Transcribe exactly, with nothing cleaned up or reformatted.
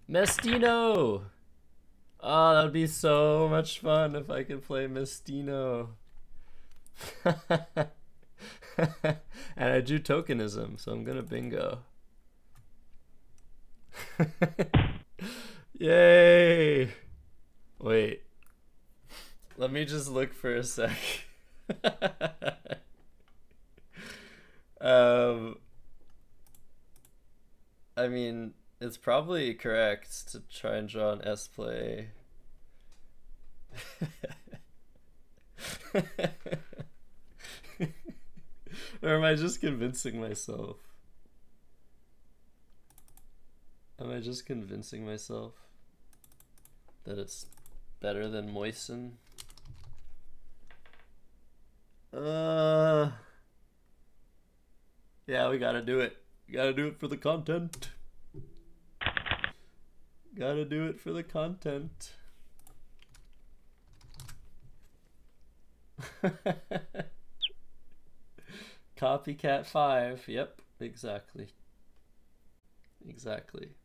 Mestino! Oh, that would be so much fun if I could play Mestino. And I do tokenism, so I'm gonna bingo. Yay! Wait. Let me just look for a sec. um, I mean, it's probably correct to try and draw an S play. Or am I just convincing myself? Am I just convincing myself that it's better than moisten? Uh, yeah, we gotta do it. We gotta do it for the content. Gotta do it for the content. Copycat five. Yep, exactly. Exactly.